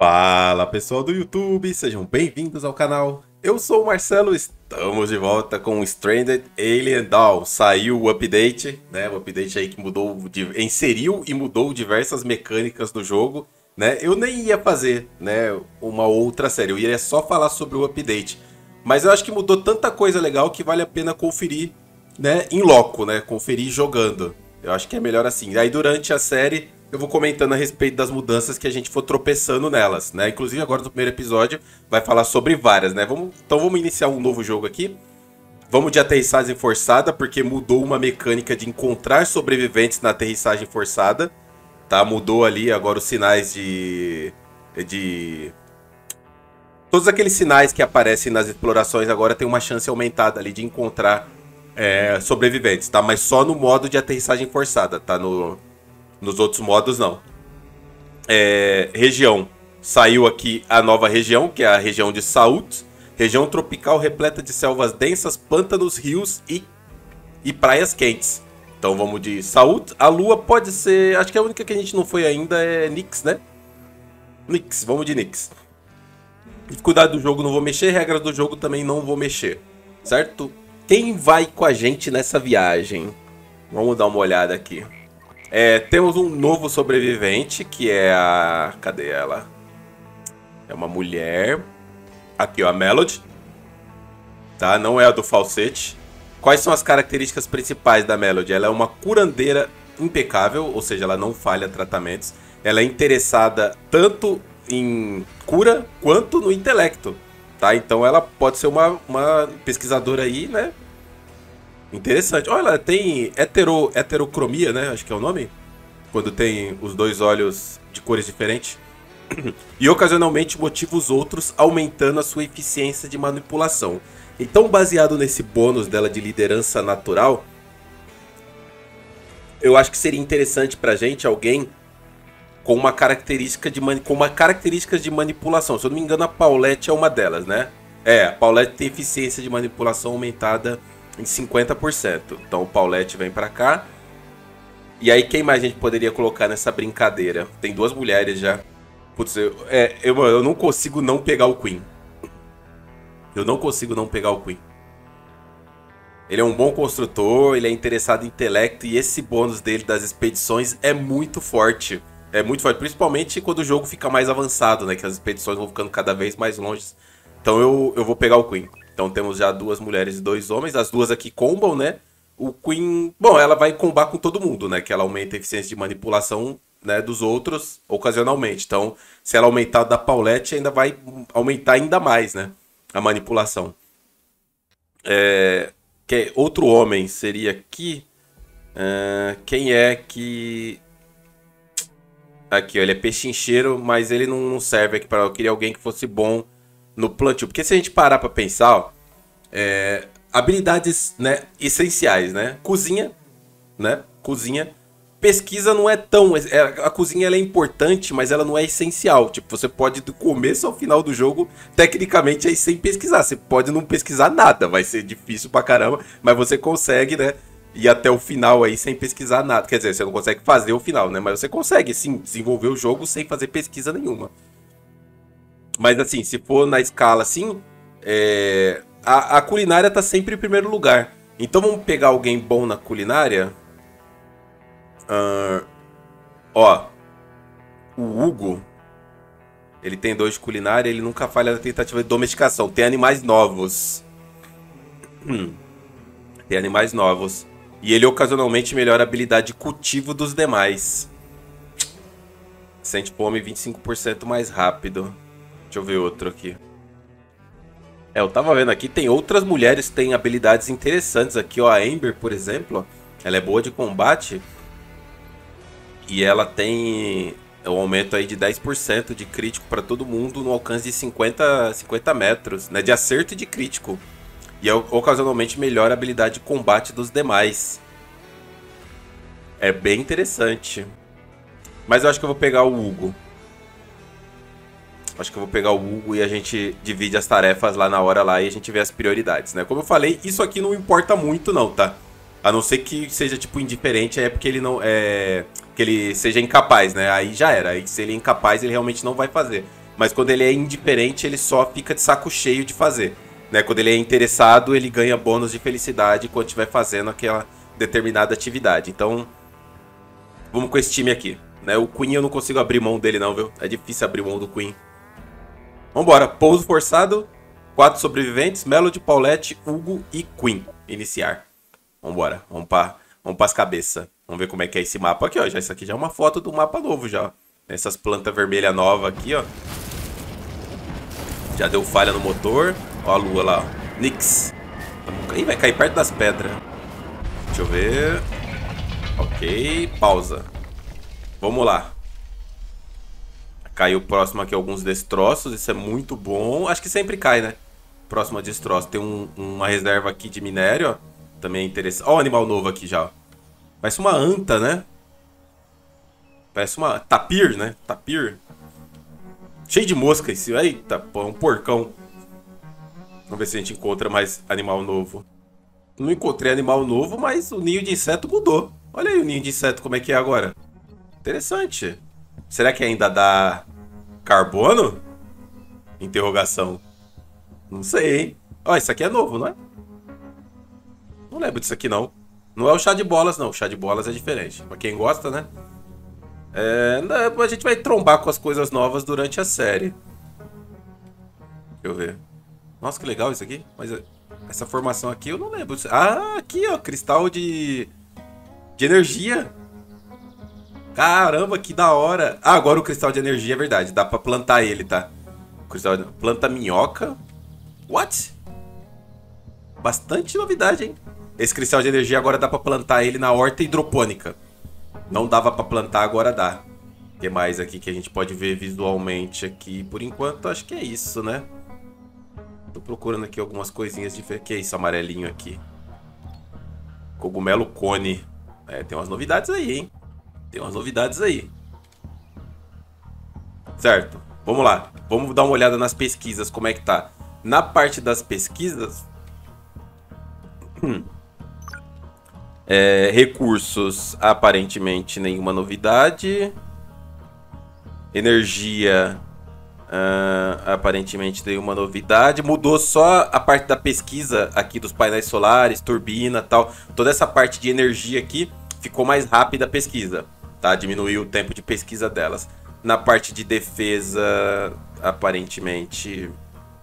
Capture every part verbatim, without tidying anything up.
Fala pessoal do YouTube, sejam bem-vindos ao canal. Eu sou o Marcelo, estamos de volta com Stranded Alien Dawn. Saiu o update, né? O update aí que mudou, inseriu e mudou diversas mecânicas do jogo, né? Eu nem ia fazer, né, uma outra série, eu ia só falar sobre o update. Mas eu acho que mudou tanta coisa legal que vale a pena conferir, né, em loco, né? Conferir jogando. Eu acho que é melhor assim. Aí durante a série eu vou comentando a respeito das mudanças que a gente for tropeçando nelas, né? Inclusive agora no primeiro episódio vai falar sobre várias, né? Vamos, então vamos iniciar um novo jogo aqui. Vamos de aterrissagem forçada, porque mudou uma mecânica de encontrar sobreviventes na aterrissagem forçada, tá? Mudou ali agora os sinais de... de... Todos aqueles sinais que aparecem nas explorações agora tem uma chance aumentada ali de encontrar é, sobreviventes, tá? Mas só no modo de aterrissagem forçada, tá? No... Nos outros modos, não. É, região. Saiu aqui a nova região, que é a região de Saúd. Região tropical repleta de selvas densas, pântanos, rios e, e praias quentes. Então vamos de Saúd. A lua pode ser... Acho que a única que a gente não foi ainda é Nix, né? Nix. Vamos de Nix. Dificuldade do jogo não vou mexer. Regras do jogo também não vou mexer. Certo? Quem vai com a gente nessa viagem? Vamos dar uma olhada aqui. É, temos um novo sobrevivente, que é a... Cadê ela? É uma mulher. Aqui, ó, a Melody. Tá? Não é a do falsete. Quais são as características principais da Melody? Ela é uma curandeira impecável, ou seja, ela não falha tratamentos. Ela é interessada tanto em cura quanto no intelecto. Tá? Então ela pode ser uma, uma pesquisadora aí, né? Interessante. Olha, ela tem hetero, heterocromia, né? Acho que é o nome. Quando tem os dois olhos de cores diferentes. E ocasionalmente motiva os outros, aumentando a sua eficiência de manipulação. Então, baseado nesse bônus dela de liderança natural, eu acho que seria interessante pra gente alguém com uma característica de, mani com uma característica de manipulação. Se eu não me engano, a Paulette é uma delas, né? É, a Paulette tem eficiência de manipulação aumentada em cinquenta por cento. Então o Paulette vem pra cá. E aí quem mais a gente poderia colocar nessa brincadeira? Tem duas mulheres já. Putz, eu, é, eu, eu não consigo não pegar o Queen. Eu não consigo não pegar o Queen. Ele é um bom construtor, ele é interessado em intelecto. E esse bônus dele das expedições é muito forte. É muito forte, principalmente quando o jogo fica mais avançado, né? Que as expedições vão ficando cada vez mais longe. Então eu, eu vou pegar o Queen. Então temos já duas mulheres e dois homens. As duas aqui combam, né? O Queen... Bom, ela vai combar com todo mundo, né? Que ela aumenta a eficiência de manipulação, né, dos outros ocasionalmente. Então, se ela aumentar da Paulette, ainda vai aumentar ainda mais, né? A manipulação. É... Que... Outro homem seria aqui... Uh... Quem é que... Aqui, ó, ele é pechincheiro, mas ele não, não serve aqui para... Eu queria alguém que fosse bom no plantio. Porque se a gente parar para pensar, ó, é, habilidades, né, essenciais, né? Cozinha, né? Cozinha. Pesquisa não é tão... É, a cozinha ela é importante, mas ela não é essencial. Tipo, você pode do começo ao final do jogo, tecnicamente, aí sem pesquisar. Você pode não pesquisar nada, vai ser difícil pra caramba, mas você consegue, né, ir até o final aí sem pesquisar nada. Quer dizer, você não consegue fazer o final, né? Mas você consegue, sim, desenvolver o jogo sem fazer pesquisa nenhuma. Mas assim, se for na escala assim, é... a, a culinária tá sempre em primeiro lugar. Então vamos pegar alguém bom na culinária. Uh... Ó, o Hugo, ele tem dois de culinária, ele nunca falha na tentativa de domesticação. Tem animais novos. Hum. Tem animais novos. E ele ocasionalmente melhora a habilidade de cultivo dos demais. Sente fome vinte e cinco por cento mais rápido. Deixa eu ver outro aqui. É, eu tava vendo aqui, tem outras mulheres que têm habilidades interessantes aqui, ó. A Amber, por exemplo, ela é boa de combate. E ela tem um aumento aí de dez por cento de crítico para todo mundo no alcance de cinquenta, cinquenta metros, né? De acerto e de crítico. E ocasionalmente melhora a habilidade de combate dos demais. É bem interessante. Mas eu acho que eu vou pegar o Hugo. Acho que eu vou pegar o Hugo e a gente divide as tarefas lá na hora lá e a gente vê as prioridades, né? Como eu falei, isso aqui não importa muito não, tá? A não ser que seja, tipo, indiferente, é porque ele não... é que ele seja incapaz, né? Aí já era. Aí se ele é incapaz, ele realmente não vai fazer. mas quando ele é indiferente, ele só fica de saco cheio de fazer. Né? Quando ele é interessado, ele ganha bônus de felicidade quando estiver fazendo aquela determinada atividade. Então, vamos com esse time aqui. Né? O Queen eu não consigo abrir mão dele não, viu? É difícil abrir mão do Queen. Vambora, pouso forçado, quatro sobreviventes, Melody, Paulette, Hugo e Queen. Iniciar. Vambora, vamos para vamos as cabeças. Vamos ver como é que é esse mapa aqui, ó. Já, isso aqui já é uma foto do mapa novo já. Essas plantas vermelhas novas aqui, ó. Já deu falha no motor. Ó a lua lá, ó. Nix. Ih, vai cair perto das pedras. Deixa eu ver. Ok, pausa. Vamos lá. Caiu próximo aqui alguns destroços. Isso é muito bom. Acho que sempre cai, né? Próximo a destroço. Tem um, uma reserva aqui de minério, ó. Também é interessante. Ó o animal novo aqui já, ó. Parece uma anta, né? Parece uma tapir, né? Tapir. Cheio de mosca em cima. Eita, pô, é um porcão. Vamos ver se a gente encontra mais animal novo. Não encontrei animal novo, mas o ninho de inseto mudou. Olha aí o ninho de inseto como é que é agora. Interessante. Será que ainda dá carbono? Interrogação. Não sei, hein? Ó, isso aqui é novo, não é? Não lembro disso aqui, não. Não é o chá de bolas, não. O chá de bolas é diferente. Pra quem gosta, né? É, a gente vai trombar com as coisas novas durante a série. Deixa eu ver. Nossa, que legal isso aqui. Mas essa formação aqui eu não lembro. Ah, aqui, ó. Cristal de... De energia. Caramba, que da hora. Ah, agora o cristal de energia é verdade. Dá pra plantar ele, tá? O cristal de... Planta minhoca. What? Bastante novidade, hein? Esse cristal de energia agora dá pra plantar ele na horta hidropônica. Não dava pra plantar, agora dá. O que mais aqui que a gente pode ver visualmente aqui? Por enquanto, acho que é isso, né? Tô procurando aqui algumas coisinhas diferentes. Que é isso, amarelinho aqui? Cogumelo cone. É, tem umas novidades aí, hein? Tem umas novidades aí. Certo. Vamos lá. Vamos dar uma olhada nas pesquisas, como é que tá. Na parte das pesquisas... Hum. É, recursos, aparentemente nenhuma novidade. Energia, uh, aparentemente nenhuma novidade. Mudou só a parte da pesquisa aqui dos painéis solares, turbina e tal. Toda essa parte de energia aqui ficou mais rápida a pesquisa, tá? Diminuiu o tempo de pesquisa delas. Na parte de defesa, aparentemente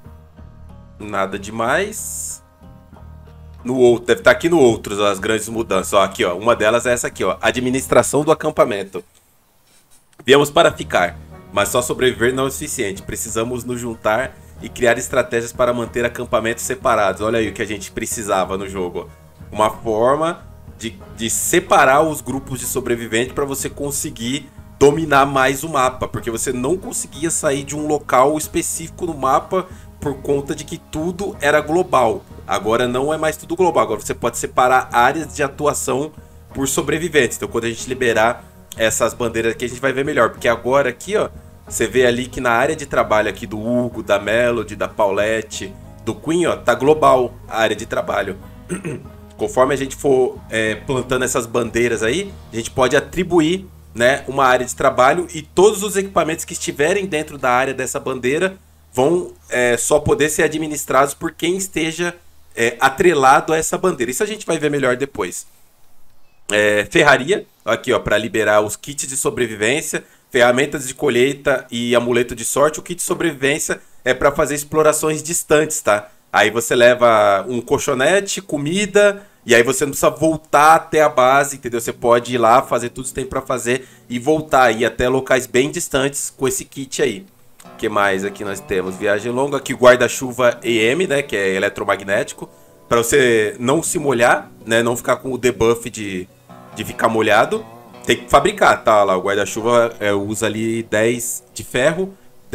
nada demais. No outro, deve estar aqui no outros as grandes mudanças. Ó, aqui, ó, uma delas é essa aqui, ó, administração do acampamento. Viemos para ficar, mas só sobreviver não é o suficiente. Precisamos nos juntar e criar estratégias para manter acampamentos separados. Olha aí o que a gente precisava no jogo. Uma forma de, de separar os grupos de sobreviventes para você conseguir dominar mais o mapa, porque você não conseguia sair de um local específico no mapa por conta de que tudo era global. Agora não é mais tudo global, agora você pode separar áreas de atuação por sobreviventes. Então quando a gente liberar essas bandeiras aqui, a gente vai ver melhor, porque agora aqui, ó, você vê ali que na área de trabalho aqui do Hugo, da Melody, da Paulette, do Queen, ó, tá global a área de trabalho. Conforme a gente for é, plantando essas bandeiras aí, a gente pode atribuir, né, uma área de trabalho, e todos os equipamentos que estiverem dentro da área dessa bandeira vão é, só poder ser administrados por quem esteja é, atrelado a essa bandeira. Isso a gente vai ver melhor depois. É, ferraria, aqui ó, para liberar os kits de sobrevivência, ferramentas de colheita e amuleto de sorte. O kit de sobrevivência é para fazer explorações distantes, tá? Aí você leva um colchonete, comida, e aí você não precisa voltar até a base, entendeu? Você pode ir lá, fazer tudo que tem para fazer e voltar aí até locais bem distantes com esse kit aí. O que mais aqui nós temos? Viagem longa, aqui guarda-chuva E M, né, que é eletromagnético, para você não se molhar, né, não ficar com o debuff de, de ficar molhado. Tem que fabricar, tá? Lá, o guarda-chuva é, usa ali dez de ferro,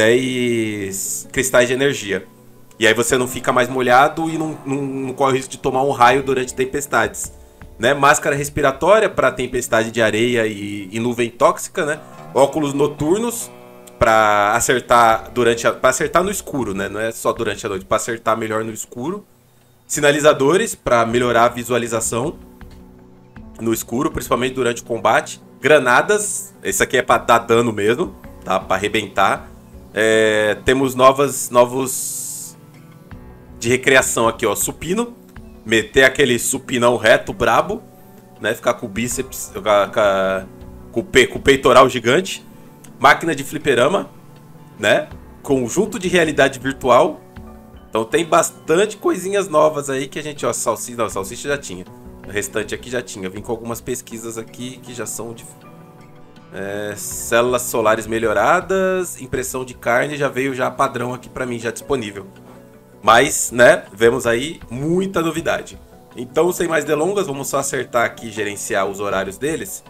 dez cristais de energia. E aí você não fica mais molhado e não, não, não corre o risco de tomar um raio durante tempestades. Né? Máscara respiratória para tempestade de areia e, e nuvem tóxica, né? Óculos noturnos para acertar durante a, para acertar no escuro, né? Não é só durante a noite, para acertar melhor no escuro. Sinalizadores para melhorar a visualização no escuro, principalmente durante o combate. Granadas, esse aqui é para dar dano mesmo, tá? Para arrebentar. É, temos novas, novos de recreação aqui, ó. Supino. Meter aquele supinão reto, brabo. Né? Ficar com o bíceps, com, a, com, o pe, com o peitoral gigante. Máquina de fliperama. Né? Conjunto de realidade virtual. Então tem bastante coisinhas novas aí que a gente, ó, salsicha, não, salsicha já tinha. O restante aqui já tinha. Vim com algumas pesquisas aqui que já são de... É, células solares melhoradas, impressão de carne, já veio já padrão aqui pra mim, já disponível. Mas, né, vemos aí muita novidade. Então, sem mais delongas, vamos só acertar aqui e gerenciar os horários deles.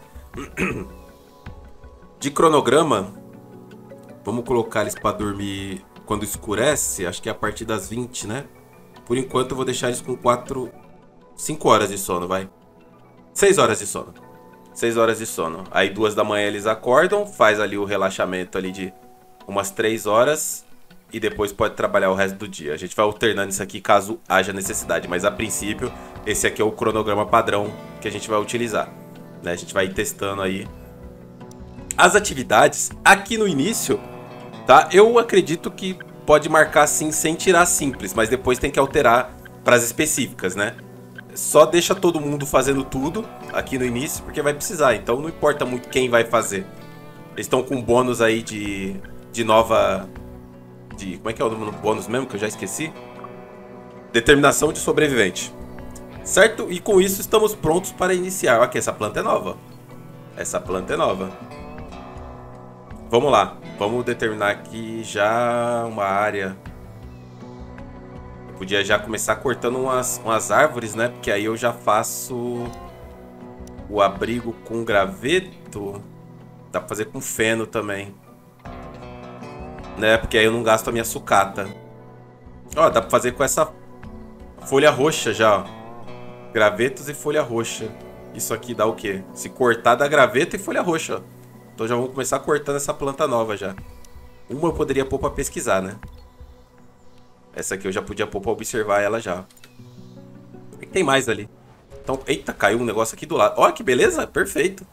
De cronograma, vamos colocar eles pra dormir... Quando escurece, acho que é a partir das vinte, né? Por enquanto eu vou deixar eles com quatro... cinco horas de sono, vai. seis horas de sono. seis horas de sono. Aí duas da manhã eles acordam, faz ali o relaxamento ali de umas três horas e depois pode trabalhar o resto do dia. A gente vai alternando isso aqui caso haja necessidade, mas a princípio esse aqui é o cronograma padrão que a gente vai utilizar, né? A gente vai ir testando aí as atividades aqui no início. Tá? Eu acredito que pode marcar assim sem tirar simples, mas depois tem que alterar para as específicas, né? Só deixa todo mundo fazendo tudo aqui no início, porque vai precisar. Então não importa muito quem vai fazer. Eles estão com bônus aí de, de nova... De, como é que é o nome do bônus mesmo, que eu já esqueci? Determinação de sobrevivente. Certo? E com isso estamos prontos para iniciar. Olha aqui, essa planta é nova. Essa planta é nova. Vamos lá, vamos determinar aqui já uma área. Eu podia já começar cortando umas, umas árvores, né? Porque aí eu já faço o abrigo com graveto. Dá pra fazer com feno também, né? Porque aí eu não gasto a minha sucata. Ó, dá pra fazer com essa folha roxa já, ó. Gravetos e folha roxa. Isso aqui dá o quê? Se cortar dá graveto e folha roxa, ó. Então já vamos começar cortando essa planta nova já. Uma eu poderia pôr pra pesquisar, né? Essa aqui eu já podia pôr pra observar ela já. E tem mais ali. Então, eita, caiu um negócio aqui do lado. Ó, que beleza, perfeito.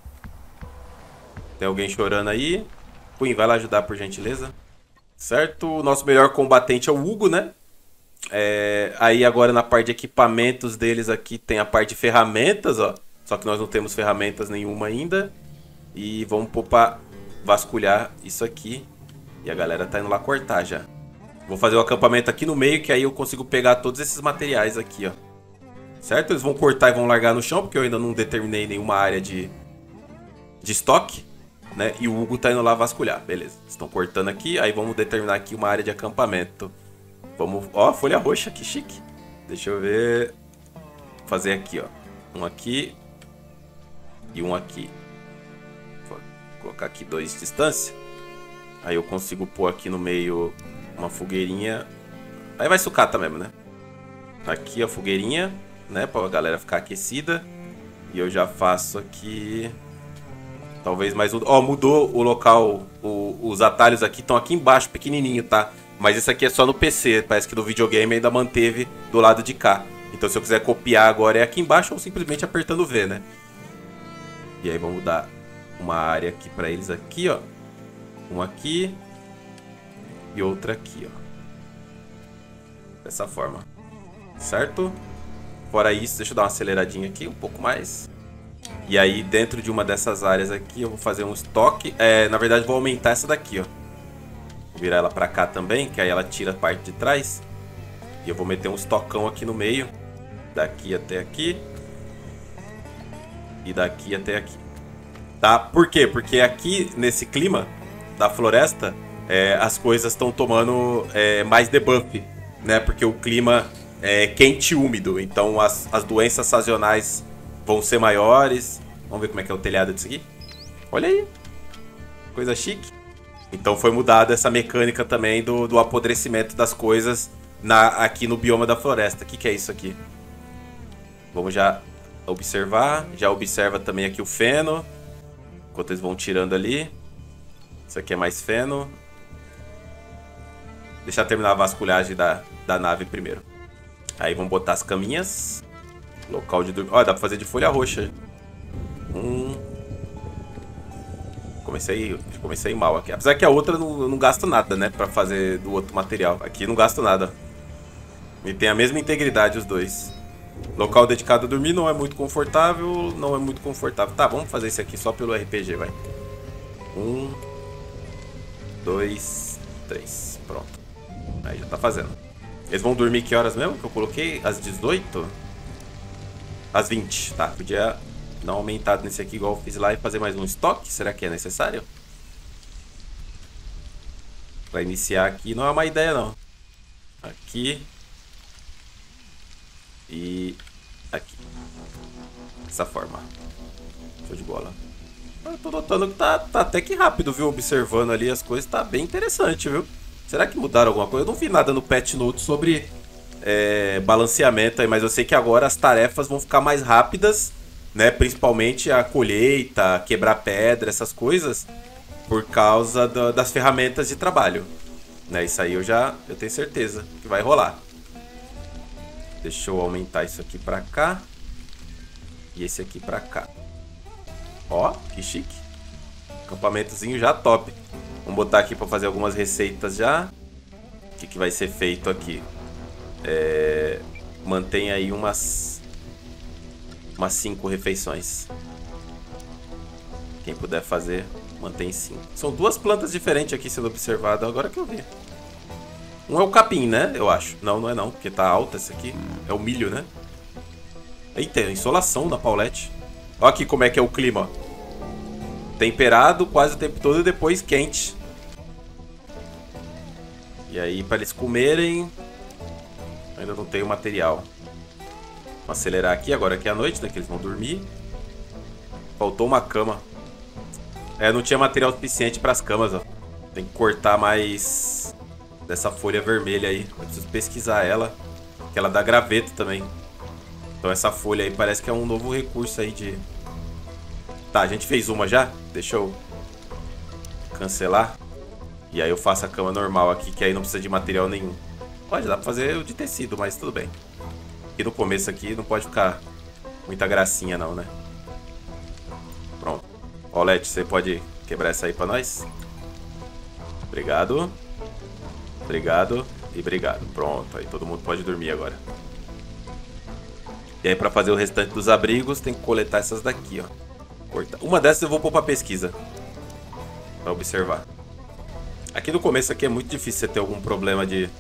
Tem alguém chorando aí. Queen, vai lá ajudar por gentileza. Certo, o nosso melhor combatente é o Hugo, né? É... Aí agora na parte de equipamentos deles aqui tem a parte de ferramentas, ó. Só que nós não temos ferramentas nenhuma ainda. E vamos pôr pra vasculhar isso aqui. E a galera tá indo lá cortar já. Vou fazer o acampamento aqui no meio, que aí eu consigo pegar todos esses materiais aqui, ó. Certo? Eles vão cortar e vão largar no chão, porque eu ainda não determinei nenhuma área de, de estoque, né? E o Hugo tá indo lá vasculhar. Beleza. Estão cortando aqui, aí vamos determinar aqui uma área de acampamento. Vamos... Ó, folha roxa, que chique. Deixa eu ver... Vou fazer aqui, ó. Um aqui e um aqui. Colocar aqui dois de distância. Aí eu consigo pôr aqui no meio uma fogueirinha. Aí vai sucata mesmo, né? Aqui a fogueirinha, né? Pra galera ficar aquecida. E eu já faço aqui... Talvez mais um... Ó, mudou o local. O, os atalhos aqui estão aqui embaixo, pequenininho, tá? Mas isso aqui é só no P C. Parece que no videogame ainda manteve do lado de cá. Então se eu quiser copiar agora é aqui embaixo ou simplesmente apertando V, né? E aí vamos dar... uma área aqui pra eles aqui, ó. Uma aqui. E outra aqui, ó. Dessa forma. Certo? Fora isso, deixa eu dar uma aceleradinha aqui, um pouco mais. E aí, dentro de uma dessas áreas aqui, eu vou fazer um estoque. É, na verdade, vou aumentar essa daqui, ó. Vou virar ela pra cá também, que aí ela tira a parte de trás. E eu vou meter um estocão aqui no meio. Daqui até aqui. E daqui até aqui. Tá? Por quê? Porque aqui, nesse clima da floresta, é, as coisas estão tomando é, mais debuff, né? Porque o clima é quente e úmido. Então, as, as doenças sazonais vão ser maiores. Vamos ver como é que é o telhado disso aqui. Olha aí. Coisa chique. Então, foi mudada essa mecânica também do, do apodrecimento das coisas na, aqui no bioma da floresta. O que, que é isso aqui? Vamos já observar. Já observa também aqui o feno. Enquanto eles vão tirando ali. Isso aqui é mais feno. Deixa eu terminar a vasculhagem da, da nave primeiro. Aí vamos botar as caminhas. Local de dormir. Ó, dá pra fazer de folha roxa. Um. comecei, comecei mal aqui. Apesar que a outra não, eu não gasto nada, né? Pra fazer do outro material. Aqui não gasto nada. E tem a mesma integridade os dois. Local dedicado a dormir não é muito confortável. Não é muito confortável. Tá, vamos fazer esse aqui só pelo R P G, vai. Um, dois, três. Pronto. Aí já tá fazendo. Eles vão dormir que horas mesmo? Que eu coloquei? Às dezoito? Às vinte. Tá, podia dar uma aumentada nesse aqui igual eu fiz lá e fazer mais um estoque. Será que é necessário? Pra iniciar aqui não é uma ideia não. Aqui. E aqui. Dessa forma. Show de bola. Eu tô notando que tá, tá até que rápido, viu? Observando ali as coisas, tá bem interessante, viu? Será que mudaram alguma coisa? Eu não vi nada no patch note sobre é, balanceamento aí, mas eu sei que agora as tarefas vão ficar mais rápidas, né? Principalmente a colheita, quebrar pedra, essas coisas, por causa do, das ferramentas de trabalho. Né? Isso aí eu já eu tenho certeza que vai rolar. Deixa eu aumentar isso aqui pra cá. E esse aqui pra cá. Ó, que chique. Acampamentozinho já top. Vamos botar aqui pra fazer algumas receitas já. O que, que vai ser feito aqui? É... Mantém aí umas... Umas cinco refeições. Quem puder fazer, mantém cinco. São duas plantas diferentes aqui sendo observado. Agora que eu vi. Um é o capim, né? Eu acho. Não, não é não, porque tá alta esse aqui. É o milho, né? Eita, insolação da Paulette. Olha aqui como é que é o clima. Temperado quase o tempo todo e depois quente. E aí, para eles comerem... Ainda não tenho material. Vou acelerar aqui, agora que é a noite, né? Que eles vão dormir. Faltou uma cama. É, não tinha material suficiente para as camas, ó. Tem que cortar mais... Dessa folha vermelha aí. Eu preciso pesquisar ela. Que ela dá graveto também. Então essa folha aí parece que é um novo recurso aí de... Tá, a gente fez uma já. Deixa eu cancelar. E aí eu faço a cama normal aqui, que aí não precisa de material nenhum. Pode dar pra fazer o de tecido, mas tudo bem. E no começo aqui não pode ficar muita gracinha não, né? Pronto. Paulette, você pode quebrar essa aí pra nós? Obrigado. Obrigado e obrigado. Pronto, aí todo mundo pode dormir agora. E aí pra fazer o restante dos abrigos tem que coletar essas daqui, ó. Cortar. Uma dessas eu vou pôr pra pesquisa. Pra observar. Aqui no começo aqui é muito difícil você ter algum problema de...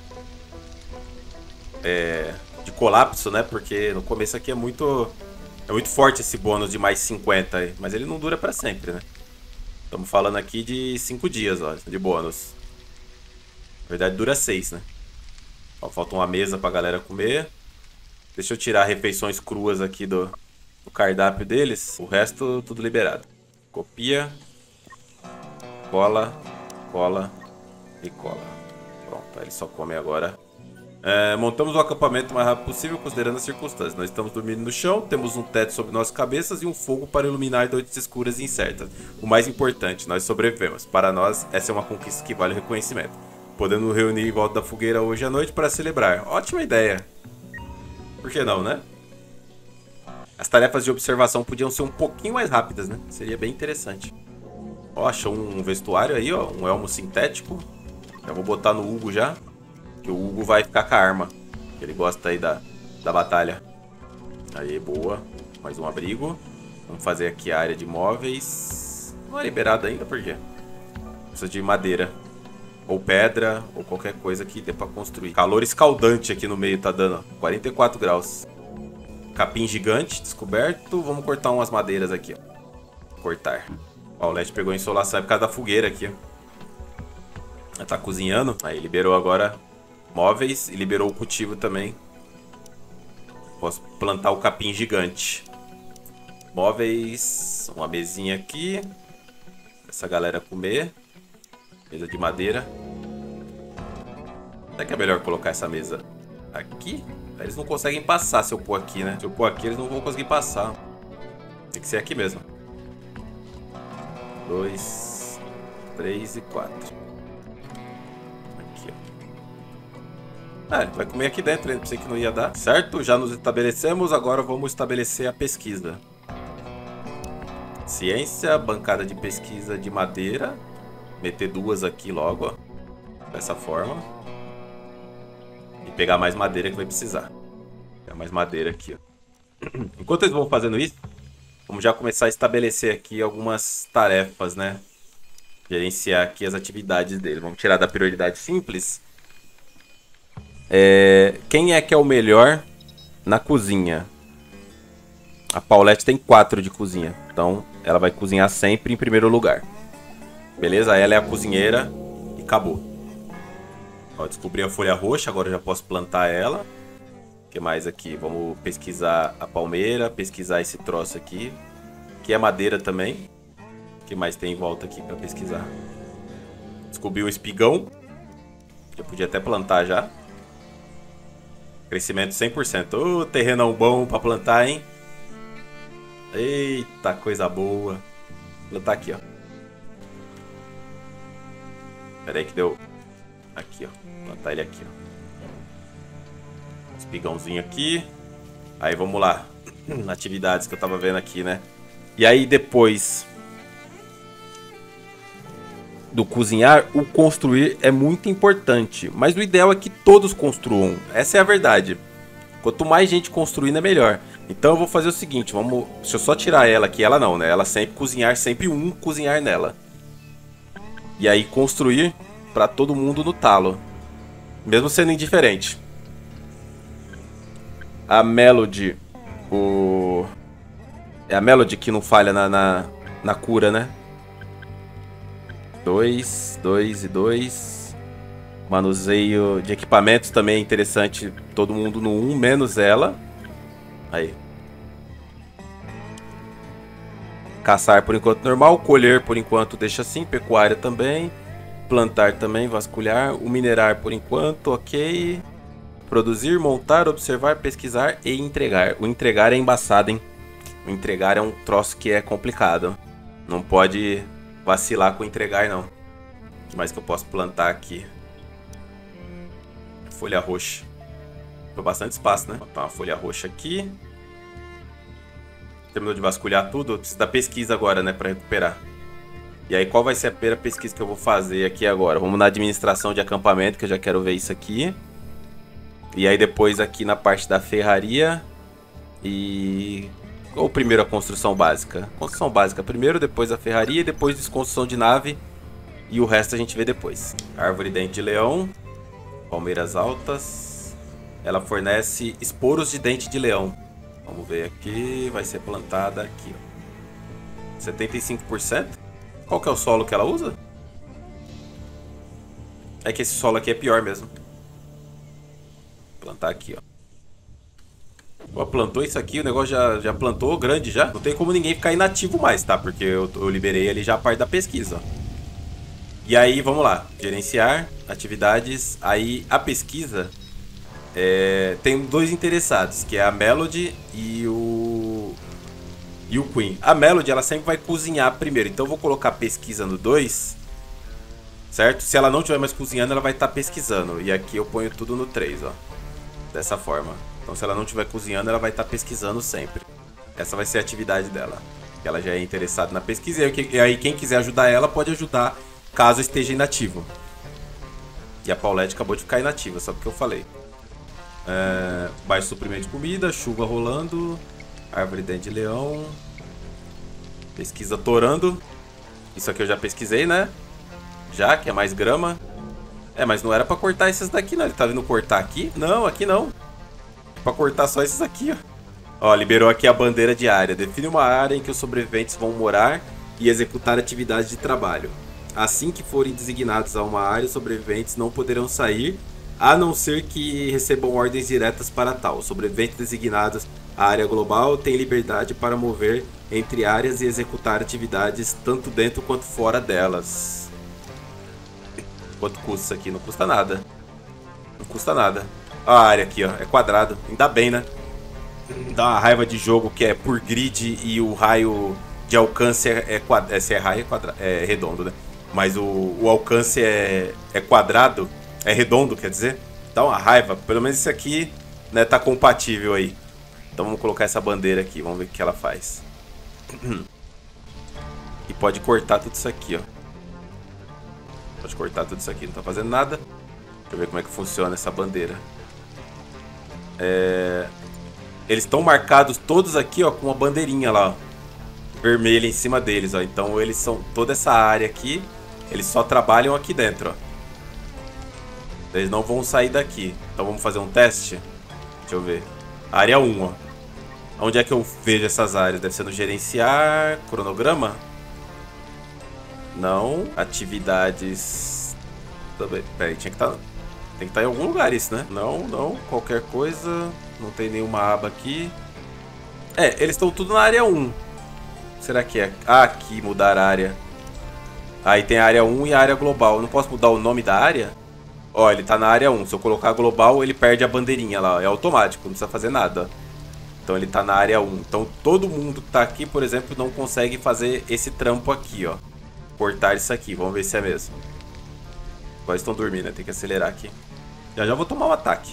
É, de colapso, né? Porque no começo aqui é muito... É muito forte esse bônus de mais cinquenta aí. Mas ele não dura pra sempre, né? Estamos falando aqui de cinco dias, ó, de bônus. Na verdade dura seis, né? Ó, falta uma mesa pra galera comer. Deixa eu tirar refeições cruas aqui do, do cardápio deles. O resto tudo liberado. Copia. Cola. Cola. E cola. Pronto, aí eles só comem agora. É, montamos o acampamento o mais rápido possível, considerando as circunstâncias. Nós estamos dormindo no chão, temos um teto sobre nossas cabeças e um fogo para iluminar noites escuras e incertas. O mais importante, nós sobrevivemos. Para nós, essa é uma conquista que vale o reconhecimento. Podemos reunir em volta da fogueira hoje à noite para celebrar. Ótima ideia. Por que não, né? As tarefas de observação podiam ser um pouquinho mais rápidas, né? Seria bem interessante. Ó, achou um vestuário aí, ó. Um elmo sintético. Já vou botar no Hugo já. Que o Hugo vai ficar com a arma. Ele gosta aí da, da batalha. Aí, boa. Mais um abrigo. Vamos fazer aqui a área de móveis. Não é liberado ainda, por quê? Precisa de madeira. Ou pedra, ou qualquer coisa que dê pra construir. Calor escaldante aqui no meio tá dando, ó. quarenta e quatro graus. Capim gigante, descoberto. Vamos cortar umas madeiras aqui, ó. Cortar. Ó, o Led pegou a insolação, é por causa da fogueira aqui, ó. Ela tá cozinhando. Aí liberou agora móveis e liberou o cultivo também. Posso plantar o capim gigante. Móveis. Uma mesinha aqui. Essa galera comer. Mesa de madeira. Será que é melhor colocar essa mesa aqui? Eles não conseguem passar se eu pôr aqui, né? Se eu pôr aqui, eles não vão conseguir passar. Tem que ser aqui mesmo. Dois, três e quatro. Aqui, ó. Ah, ele vai comer aqui dentro, hein? Pensei que não ia dar. Certo? Já nos estabelecemos. Agora vamos estabelecer a pesquisa. Ciência, bancada de pesquisa de madeira. Meter duas aqui logo, ó. Dessa forma. E pegar mais madeira que vai precisar. Pegar mais madeira aqui, ó. Enquanto eles vão fazendo isso, vamos já começar a estabelecer aqui algumas tarefas, né? Gerenciar aqui as atividades dele. Vamos tirar da prioridade simples. É... Quem é que é o melhor na cozinha? A Paulette tem quatro de cozinha. Então, ela vai cozinhar sempre em primeiro lugar. Beleza? Ela é a cozinheira e acabou. Ó, descobri a folha roxa, agora eu já posso plantar ela. O que mais aqui? Vamos pesquisar a palmeira, pesquisar esse troço aqui. Que é madeira também. O que mais tem em volta aqui para pesquisar? Descobri o espigão. Já podia até plantar já. Crescimento cem por cento. Ô, terrenão bom para plantar, hein? Eita, coisa boa. Vou plantar aqui, ó. Pera aí que deu. Aqui, ó. Vou plantar ele aqui, ó. Espigãozinho aqui. Aí, vamos lá. Atividades que eu tava vendo aqui, né? E aí, depois do cozinhar, o construir é muito importante. Mas o ideal é que todos construam. Essa é a verdade. Quanto mais gente construindo, é melhor. Então eu vou fazer o seguinte, vamos... Deixa eu só tirar ela aqui, ela não, né? Ela sempre cozinhar, sempre um cozinhar nela. E aí construir pra todo mundo no talo. Mesmo sendo indiferente. A Melody, o... É a Melody que não falha na, na, na cura, né? Dois, dois e dois. Manuseio de equipamentos também é interessante. Todo mundo no um, menos ela. Aí. Caçar por enquanto normal. Colher por enquanto deixa assim. Pecuária também. Plantar também, vasculhar. O minerar por enquanto, ok. Produzir, montar, observar, pesquisar e entregar. O entregar é embaçado, hein? O entregar é um troço que é complicado. Não pode vacilar com entregar, não. O que mais que eu posso plantar aqui? Folha roxa. Foi bastante espaço, né? Vou botar uma folha roxa aqui. Terminou de vasculhar tudo. Preciso da pesquisa agora, né? Pra recuperar. E aí, qual vai ser a primeira pesquisa que eu vou fazer aqui agora? Vamos na administração de acampamento, que eu já quero ver isso aqui. E aí, depois aqui na parte da ferraria. E... Ou primeiro a construção básica? Construção básica primeiro, depois a ferraria, depois desconstrução de nave. E o resto a gente vê depois. Árvore dente de leão. Palmeiras altas. Ela fornece esporos de dente de leão. Vamos ver aqui. Vai ser plantada aqui, ó. setenta e cinco por cento. Qual que é o solo que ela usa? É que esse solo aqui é pior mesmo. Vou plantar aqui, ó. Ó, plantou isso aqui, o negócio já, já plantou grande já. Não tem como ninguém ficar inativo mais, tá? Porque eu, eu liberei ali já a parte da pesquisa, ó. E aí, vamos lá. Gerenciar atividades. Aí, a pesquisa... É, tem dois interessados, que é a Melody e o... E o Queen. A Melody, ela sempre vai cozinhar primeiro. Então, eu vou colocar pesquisa no dois. Certo? Se ela não estiver mais cozinhando, ela vai estar pesquisando. E aqui eu ponho tudo no três, ó. Dessa forma. Então, se ela não estiver cozinhando, ela vai estar pesquisando sempre. Essa vai ser a atividade dela. Ela já é interessada na pesquisa. E aí, quem quiser ajudar ela, pode ajudar caso esteja inativo. E a Paulette acabou de ficar inativa, só porque eu falei. É, baixo suprimento de comida, chuva rolando. Árvore dente de leão. Pesquisa torando. Isso aqui eu já pesquisei, né? Já, que é mais grama. É, mas não era pra cortar esses daqui, não. Ele tá vindo cortar aqui? Não, aqui não. É pra cortar só esses aqui, ó. Ó, liberou aqui a bandeira de área. Define uma área em que os sobreviventes vão morar e executar atividades de trabalho. Assim que forem designados a uma área, os sobreviventes não poderão sair, a não ser que recebam ordens diretas para tal. Os sobreviventes designados à área global têm liberdade para mover entre áreas e executar atividades tanto dentro quanto fora delas. Quanto custa isso aqui? Não custa nada. Não custa nada. Olha a área aqui, ó. É quadrado. Ainda bem, né? Dá uma raiva de jogo que é por grid e o raio de alcance é, é quadrado. Se é raio é, quadra... é redondo, né? Mas o, o alcance é, é quadrado. É redondo, quer dizer? Dá uma raiva. Pelo menos esse aqui, né, tá compatível aí. Então vamos colocar essa bandeira aqui. Vamos ver o que ela faz. E pode cortar tudo isso aqui, ó. Pode cortar tudo isso aqui, não tá fazendo nada. Deixa eu ver como é que funciona essa bandeira. É... Eles estão marcados todos aqui, ó, com uma bandeirinha lá, ó, vermelha em cima deles, ó. Então eles são... Toda essa área aqui, eles só trabalham aqui dentro, ó. Eles não vão sair daqui. Então vamos fazer um teste? Deixa eu ver. Área um, ó. Onde é que eu vejo essas áreas? Deve ser no gerenciar... Cronograma? Não. Atividades... Também. Peraí, tinha que estar... Tem que estar em algum lugar isso, né? Não, não. Qualquer coisa... Não tem nenhuma aba aqui. É, eles estão tudo na área um. Será que é? Ah, aqui, mudar a área. Aí tem a área um e a área global. Eu não posso mudar o nome da área? Ó, ele tá na área um. Se eu colocar global, ele perde a bandeirinha lá. É automático, não precisa fazer nada. Então ele tá na área um. Então todo mundo que tá aqui, por exemplo, não consegue fazer esse trampo aqui, ó. Cortar isso aqui. Vamos ver se é mesmo. Agora estão dormindo, né? Tem que acelerar aqui. Já já vou tomar um ataque.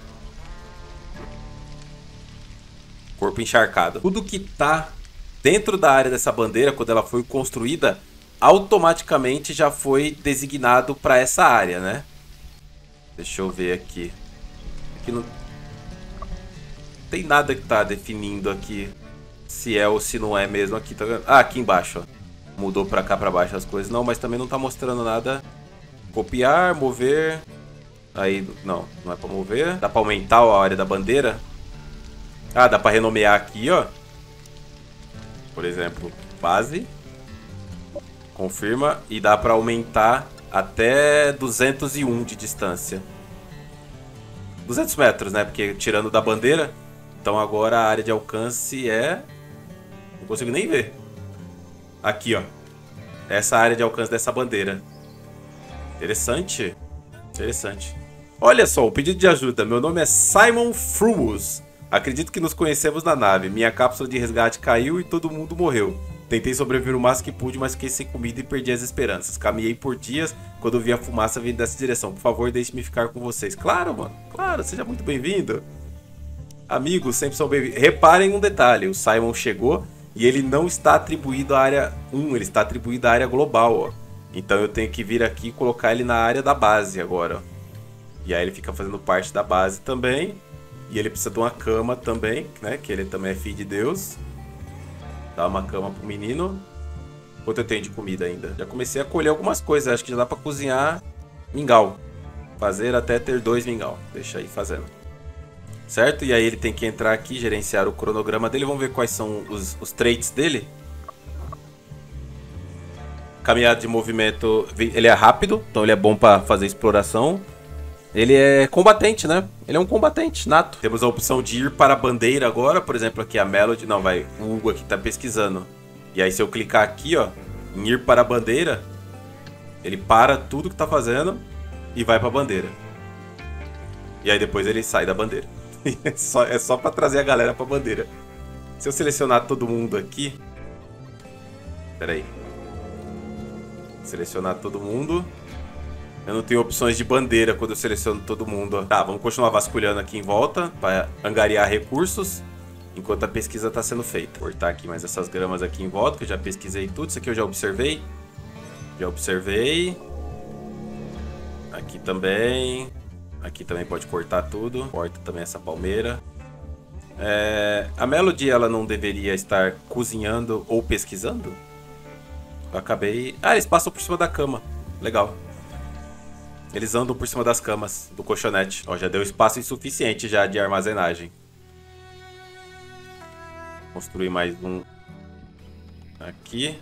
Corpo encharcado. Tudo que tá dentro da área dessa bandeira, quando ela foi construída, automaticamente já foi designado para essa área, né? Deixa eu ver aqui. Aqui não tem nada que tá definindo aqui se é ou se não é mesmo aqui, tá vendo? Ah, aqui embaixo, ó. Mudou para cá, para baixo as coisas. Não, mas também não tá mostrando nada. Copiar, mover. Aí, não, não é para mover. Dá para aumentar a área da bandeira? Ah, dá pra renomear aqui, ó. Por exemplo, base. Confirma. E dá pra aumentar até duzentos e um de distância. duzentos metros, né? Porque tirando da bandeira. Então agora a área de alcance é... Não consigo nem ver. Aqui, ó. Essa área de alcance dessa bandeira. Interessante. Interessante. Olha só, o pedido de ajuda. Meu nome é Simon Frumus. Acredito que nos conhecemos na nave. Minha cápsula de resgate caiu e todo mundo morreu. Tentei sobreviver o máximo que pude, mas fiquei sem comida e perdi as esperanças. Caminhei por dias quando vi a fumaça vindo dessa direção. Por favor, deixe-me ficar com vocês. Claro, mano. Claro, seja muito bem-vindo. Amigos, sempre são bem-vindos. Reparem um detalhe. O Simon chegou e ele não está atribuído à área um. Ele está atribuído à área global, ó. Então eu tenho que vir aqui e colocar ele na área da base agora, ó. E aí ele fica fazendo parte da base também. E ele precisa de uma cama também, né? Que ele também é filho de Deus. Dá uma cama pro menino. Quanto eu tenho de comida ainda? Já comecei a colher algumas coisas. Acho que já dá pra cozinhar mingau. Fazer até ter dois mingau. Deixa aí fazendo. Certo? E aí ele tem que entrar aqui, gerenciar o cronograma dele. Vamos ver quais são os, os traits dele. Caminhada de movimento. Ele é rápido, então ele é bom pra fazer exploração. Ele é combatente, né? Ele é um combatente nato. Temos a opção de ir para a bandeira agora. Por exemplo, aqui a Melody. Não, vai. O Hugo aqui tá pesquisando. E aí se eu clicar aqui, ó, em ir para a bandeira, ele para tudo que tá fazendo e vai para a bandeira. E aí depois ele sai da bandeira. É só, é só para trazer a galera para a bandeira. Se eu selecionar todo mundo aqui... Pera aí. Selecionar todo mundo... Eu não tenho opções de bandeira quando eu seleciono todo mundo. Tá, vamos continuar vasculhando aqui em volta para angariar recursos enquanto a pesquisa está sendo feita. Vou cortar aqui mais essas gramas aqui em volta, que eu já pesquisei tudo. Isso aqui eu já observei. Já observei. Aqui também. Aqui também pode cortar tudo. Corta também essa palmeira. É... A Melody, ela não deveria estar cozinhando ou pesquisando? Eu acabei... Ah, eles passam por cima da cama. Legal. Eles andam por cima das camas, do colchonete. Ó, já deu espaço insuficiente já de armazenagem. Construir mais um aqui.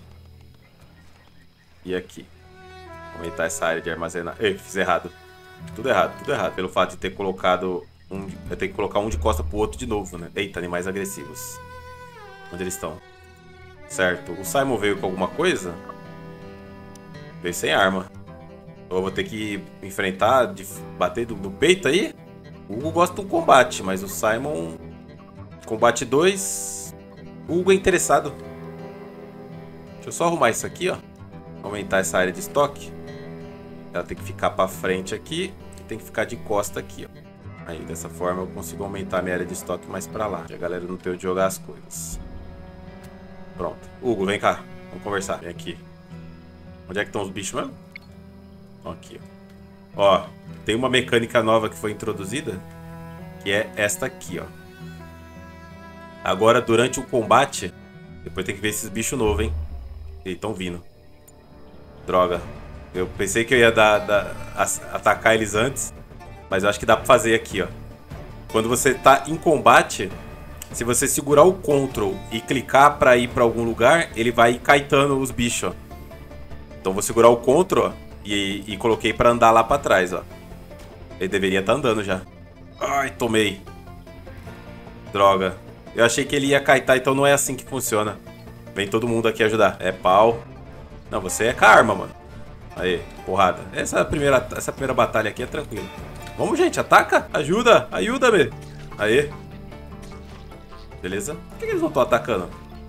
E aqui. Aumentar essa área de armazenagem. Ei, fiz errado. Tudo errado, tudo errado. Pelo fato de ter colocado um... Eu tenho que colocar um de costa pro outro de novo, né? Eita, animais agressivos. Onde eles estão? Certo. O Simon veio com alguma coisa? Veio sem arma. Eu vou ter que enfrentar, de bater do, do peito aí. O Hugo gosta de um combate, mas o Simon... Combate dois. O Hugo é interessado. Deixa eu só arrumar isso aqui, ó. Aumentar essa área de estoque. Ela tem que ficar pra frente aqui. E tem que ficar de costa aqui, ó. Aí, dessa forma, eu consigo aumentar a minha área de estoque mais pra lá. E a galera não tem onde jogar as coisas. Pronto. Hugo, vem cá. Vamos conversar. Vem aqui. Onde é que estão os bichos mesmo? Estão aqui, ó. Ó, tem uma mecânica nova que foi introduzida, que é esta aqui, ó. Agora, durante o combate, depois tem que ver esses bichos novos, hein? Eles estão vindo. Droga. Eu pensei que eu ia dar, dar, atacar eles antes, mas eu acho que dá pra fazer aqui, ó. Quando você tá em combate, se você segurar o control e clicar pra ir pra algum lugar, ele vai caetando os bichos, ó. Então vou segurar o control, ó, e, e coloquei pra andar lá pra trás, ó. Ele deveria estar andando já. Ai, tomei. Droga. Eu achei que ele ia caetar, então não é assim que funciona. Vem todo mundo aqui ajudar. É pau. Não, você é com a arma, mano. Aí, porrada. Essa primeira, essa primeira batalha aqui é tranquila. Vamos, gente, ataca. Ajuda, ajuda-me. Aí. Beleza? Por que eles não estão atacando?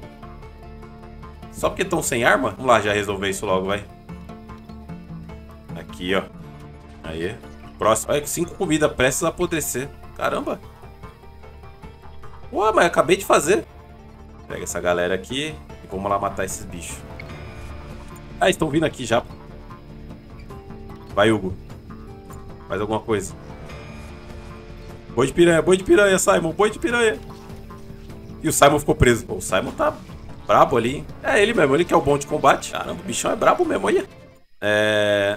Só porque estão sem arma? Vamos lá já resolver isso logo, vai. Aqui, ó. Aí. Próximo. Olha, cinco comidas prestes a apodrecer. Caramba. Ué, mas eu acabei de fazer. Pega essa galera aqui e vamos lá matar esses bichos. Ah, estão vindo aqui já. Vai, Hugo. Faz alguma coisa. Boi de piranha, boi de piranha, Simon. Boi de piranha. E o Simon ficou preso. Pô, o Simon tá brabo ali, hein? É ele mesmo, ele que é o bom de combate. Caramba, o bichão é brabo mesmo, olha. É...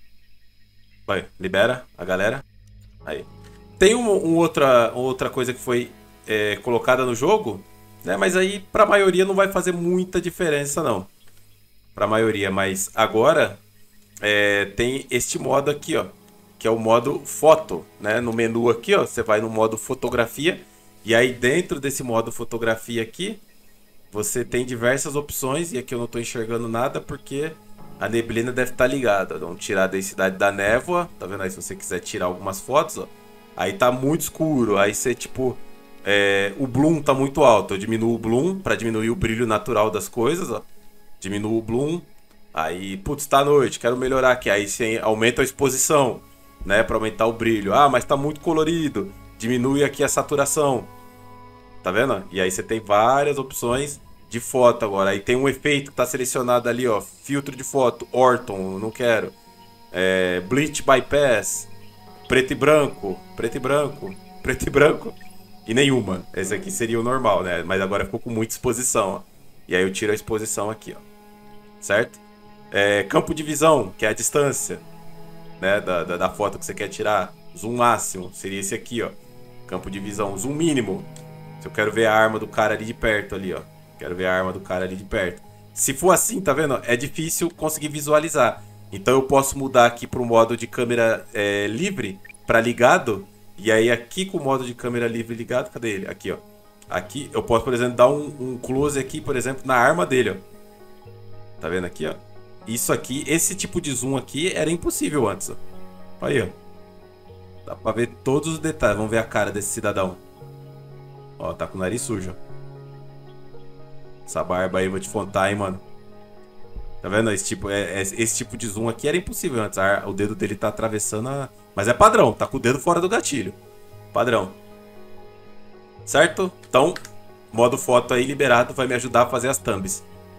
Vai, libera a galera. Aí. Tem uma um outra, outra coisa que foi é, colocada no jogo, né? Mas aí pra maioria não vai fazer muita diferença, não. Pra maioria, mas agora é, tem este modo aqui, ó. Que é o modo foto, né? No menu aqui, ó, você vai no modo fotografia. E aí dentro desse modo fotografia aqui, você tem diversas opções. E aqui eu não tô enxergando nada porque a neblina deve estar ligada. Vamos tirar a densidade da névoa. Tá vendo aí se você quiser tirar algumas fotos, ó. Aí tá muito escuro. Aí você, tipo... É, o bloom tá muito alto. Eu diminuo o bloom pra diminuir o brilho natural das coisas, ó. Diminuo o bloom. Aí, putz, tá noite, quero melhorar aqui. Aí você aumenta a exposição, né? Pra aumentar o brilho. Ah, mas tá muito colorido. Diminui aqui a saturação. Tá vendo? E aí você tem várias opções de foto agora. Aí tem um efeito que tá selecionado ali, ó. Filtro de foto, Orton, não quero. É, Bleach Bypass. Preto e branco, preto e branco, preto e branco. E nenhuma. Esse aqui seria o normal, né? Mas agora ficou com muita exposição, ó. E aí eu tiro a exposição aqui, ó. Certo? É, campo de visão, que é a distância, né? Da, da, da foto que você quer tirar. Zoom máximo, seria esse aqui, ó. Campo de visão. Zoom mínimo. Se eu quero ver a arma do cara ali de perto, ali, ó. Quero ver a arma do cara ali de perto. Se for assim, tá vendo? É difícil conseguir visualizar. Então eu posso mudar aqui para o modo de câmera é, livre, para ligado. E aí aqui com o modo de câmera livre ligado, cadê ele? Aqui, ó. Aqui eu posso, por exemplo, dar um, um close aqui, por exemplo, na arma dele, ó. Tá vendo aqui, ó? Isso aqui, esse tipo de zoom aqui era impossível antes, ó. Aí, ó. Dá pra ver todos os detalhes. Vamos ver a cara desse cidadão. Ó, tá com o nariz sujo, ó. Essa barba aí, vou te contar, hein, mano. Tá vendo? Esse tipo, é, é, esse tipo de zoom aqui era impossível antes. O dedo dele tá atravessando a... Mas é padrão, tá com o dedo fora do gatilho. Padrão. Certo? Então, modo foto aí liberado vai me ajudar a fazer as thumbs.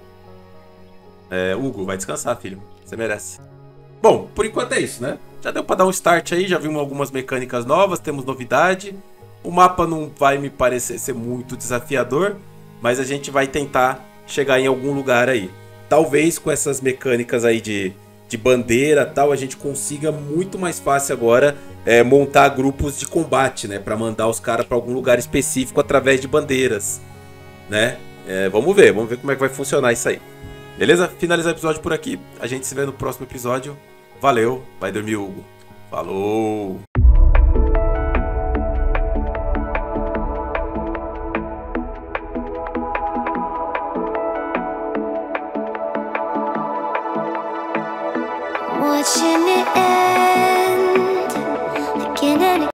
É, Hugo, vai descansar, filho. Você merece. Bom, por enquanto é isso, né? Já deu pra dar um start aí, já vimos algumas mecânicas novas, temos novidade. O mapa não vai me parecer ser muito desafiador, mas a gente vai tentar chegar em algum lugar aí. Talvez com essas mecânicas aí de, de bandeira e tal, a gente consiga muito mais fácil agora é, montar grupos de combate, né? Pra mandar os caras pra algum lugar específico através de bandeiras, né? É, vamos ver, vamos ver como é que vai funcionar isso aí. Beleza? Finalizar o episódio por aqui. A gente se vê no próximo episódio. Valeu, vai dormir, Hugo. Falou!